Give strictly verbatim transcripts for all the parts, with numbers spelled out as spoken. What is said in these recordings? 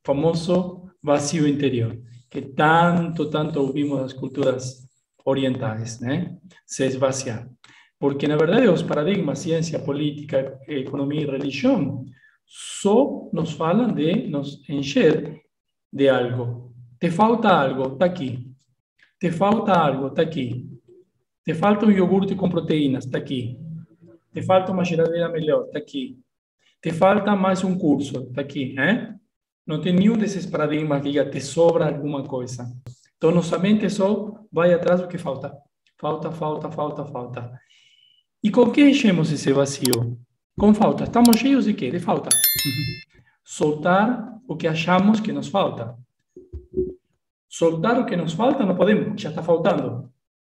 famoso vacío interior, que tanto, tanto ouvimos das culturas orientais, né? Se esvaziar. Porque, na verdade, os paradigmas, ciência, política, economia e religião, só nos falam de nos encher de algo. Te falta algo, está aqui. Te falta algo, está aqui. Te falta um iogurte com proteínas, está aqui. Te falta uma geladeira melhor, está aqui. Te falta mais um curso, está aqui, né? Não tem nenhum desses paradigmas que diga te sobra alguma coisa. Então, nossa mente só vai atrás do que falta. Falta, falta, falta, falta. E com que enchemos esse vazio? Com falta. Estamos cheios de quê? De falta. Soltar o que achamos que nos falta. Soltar o que nos falta não podemos, já está faltando.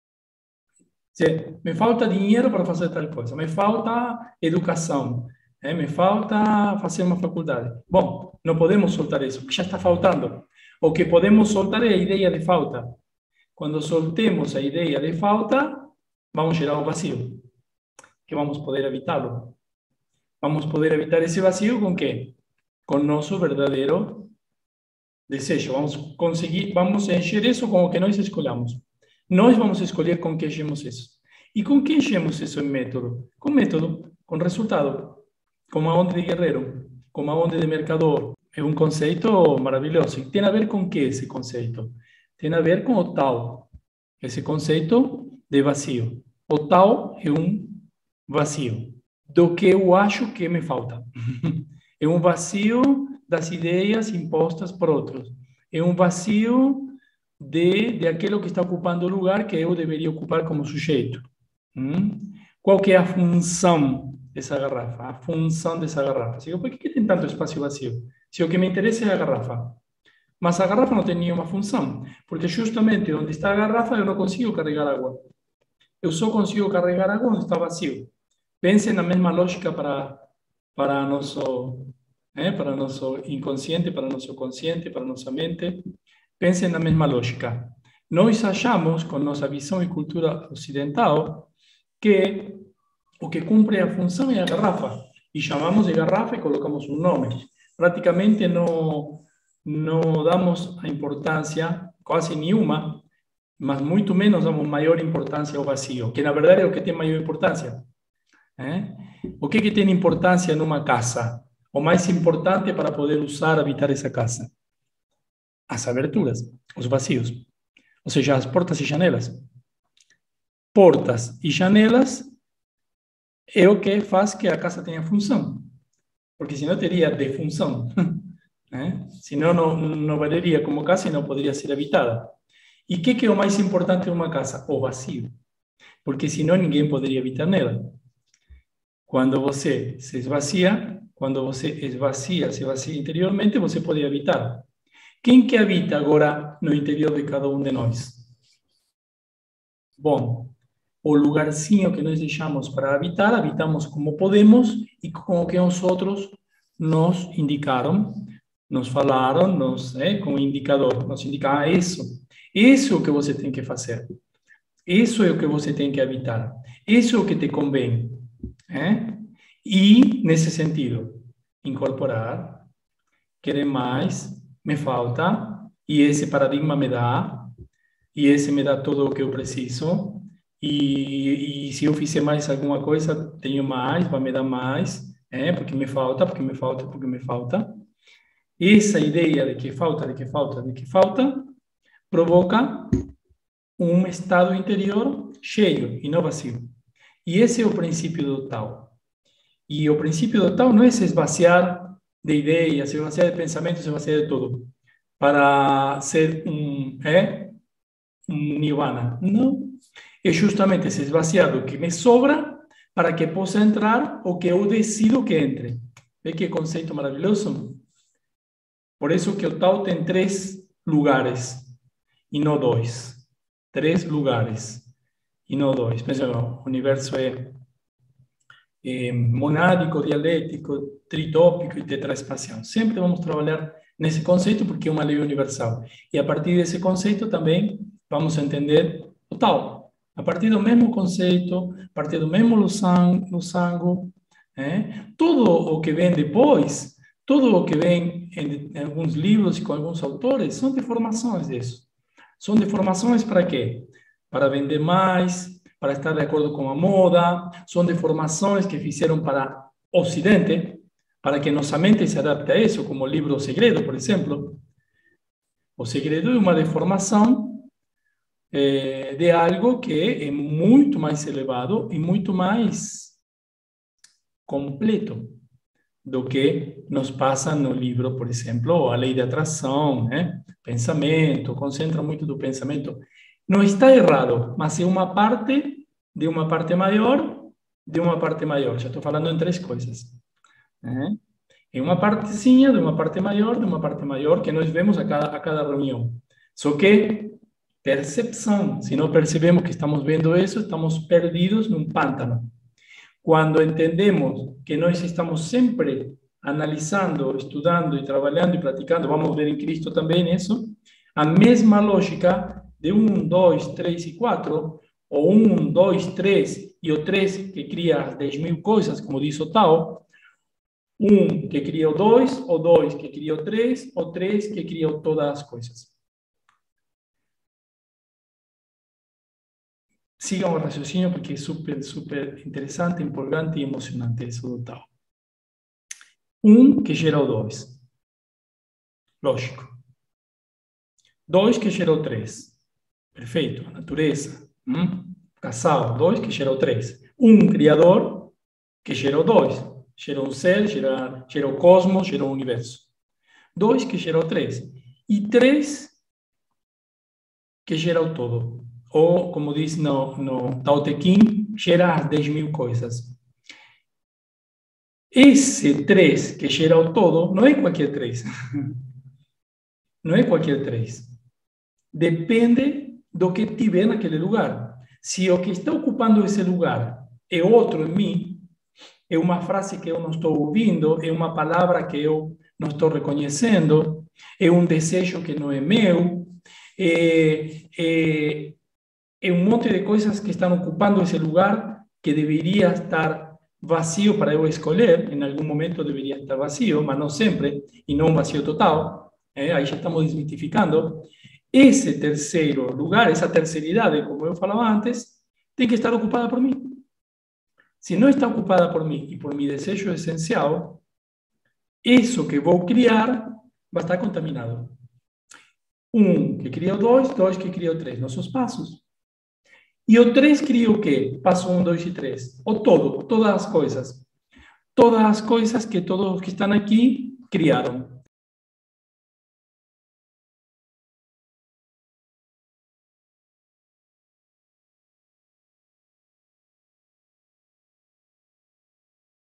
Se me falta dinheiro para fazer tal coisa, me falta educação, é, me falta fazer uma faculdade. Bom, não podemos soltar isso, porque já está faltando. O que podemos soltar é a ideia de falta. Quando soltemos a ideia de falta, vamos gerar um vazio, que vamos poder evitá-lo. Vamos poder evitar esse vazio com quê? Com nosso verdadeiro desejo. Vamos conseguir, vamos encher isso com o que nós escolhamos. Nós vamos escolher com que enchemos isso. E com que enchemos isso em método? Com método, com resultado. Com a onda de guerreiro, com a onda de mercador. É um conceito maravilhoso. E tem a ver com que esse conceito? Tem a ver com o tal. Esse conceito de vazio. O tal é um vazio do que eu acho que me falta. É um vazio das ideias impostas por outros. É um vazio de, de aquilo que está ocupando o lugar que eu deveria ocupar como sujeito. Hum? Qual que é a função dessa garrafa? A função dessa garrafa. Digo, por que tem tanto espaço vazio? Se o que me interessa é a garrafa. Mas a garrafa não tem nenhuma função, porque justamente onde está a garrafa eu não consigo carregar água. Eu só consigo carregar água onde está vazio. Pense na mesma lógica para, para nosso... É, para nosso inconsciente, para nosso consciente, para nossa mente. Pensem na mesma lógica. Nós achamos, com nossa visão e cultura ocidental, que o que cumpre a função é a garrafa. E chamamos de garrafa e colocamos um nome. Praticamente não, não damos a importância, quase nenhuma, mas muito menos damos maior importância ao vazio, que na verdade é o que tem maior importância. É? O que, que tem importância numa casa? O mais importante para poder usar, habitar essa casa? As aberturas, os vazios. Ou seja, as portas e janelas. Portas e janelas é o que faz que a casa tenha função. Porque senão teria defunção. Né? Senão não, não valeria como casa e não poderia ser habitada. E o que, que é o mais importante numa casa? O vazio. Porque senão ninguém poderia habitar nela. Quando você se esvazia, quando você esvazia, se vazia interiormente, você pode habitar. Quem que habita agora no interior de cada um de nós? Bom, o lugarzinho que nós deixamos para habitar, habitamos como podemos e com o que os outros nos indicaram, nos falaram, nos, é, com o indicador, nos indicaram, ah, isso, isso é o que você tem que fazer. Isso é o que você tem que habitar. Isso é o que te convém. É? E, nesse sentido, incorporar, querer mais, me falta, e esse paradigma me dá, e esse me dá tudo o que eu preciso, e, e se eu fizer mais alguma coisa, tenho mais, vai me dar mais, é? Porque me falta, porque me falta, porque me falta. Essa ideia de que falta, de que falta, de que falta, provoca um estado interior cheio e não vazio. E esse é o princípio do Tao. E o princípio do Tao não é se esvaziar de ideias, se esvaziar de pensamentos, se esvaziar de tudo, para ser um, é, um nirvana. Não. É justamente se esvaziar do que me sobra para que possa entrar o que eu decido que entre. Vê que conceito maravilhoso? Por isso que o Tao tem três lugares e não dois. Três lugares e não dois. Pensa, o universo é, é monádico, dialético, tritópico e tetraespacial. Sempre vamos trabalhar nesse conceito porque é uma lei universal. E a partir desse conceito também vamos entender o Tao. A partir do mesmo conceito, a partir do mesmo losango, é? Tudo o que vem depois Todo lo que ven en, en algunos libros y con algunos autores son deformaciones de eso. Son deformaciones para qué? Para vender más, para estar de acuerdo con la moda. Son deformaciones que hicieron para Occidente, para que nuestra mente se adapte a eso, como el libro Segredo, por ejemplo. O Segredo es una deformación eh, de algo que es mucho más elevado y mucho más completo do que nos passa no livro, por exemplo, a lei de atração, né? Pensamento, concentra muito do pensamento. Não está errado, mas é uma parte de uma parte maior, de uma parte maior. Já estou falando em três coisas. Né? É uma partezinha de uma parte maior, de uma parte maior, que nós vemos a cada, a cada reunião. Só que percepção. Se não percebemos que estamos vendo isso, estamos perdidos num pântano. Cuando entendemos que nós estamos siempre analizando, estudiando y trabajando y practicando, vamos a ver en Cristo también eso, a mesma lógica de un, dos, tres y cuatro, o un, dos, tres y o tres que cría as dez mil cosas, como dice o Tao, un que cría o dois, o dois que cría o tres, o tres que cría todas as coisas. Sigan o raciocínio porque é super, super interessante, empolgante e emocionante isso do Tao. Um que gera o dois. Lógico. Dois que gera o três. Perfeito. A natureza. Hum? Casal. Dois que gera o três. Um criador que gera o dois. Gera um ser, gera, gera o cosmos, gera o universo. Dois que gera o três. E três que gera o todo. Ou, como diz no, no Tao Te Ching, gera as dez mil coisas. Esse três que gera o todo não é qualquer três. Não é qualquer três. Depende do que tiver naquele lugar. Se o que está ocupando esse lugar é outro em mim, é uma frase que eu não estou ouvindo, é uma palavra que eu não estou reconhecendo, é um desejo que não é meu, é... é É um monte de coisas que estão ocupando esse lugar que deveria estar vazio para eu escolher. Em algum momento deveria estar vazio, mas não sempre, e não um vazio total. É, aí já estamos desmitificando. Esse terceiro lugar, essa terceiridade, como eu falava antes, tem que estar ocupada por mim. Se não está ocupada por mim e por meu desejo essencial, isso que vou criar vai estar contaminado. Um que cria o dois, dois que cria o três. Nossos passos. E o três cria o quê? Passo um, dois e três. O todo, todas as coisas. Todas as coisas que todos que estão aqui criaram.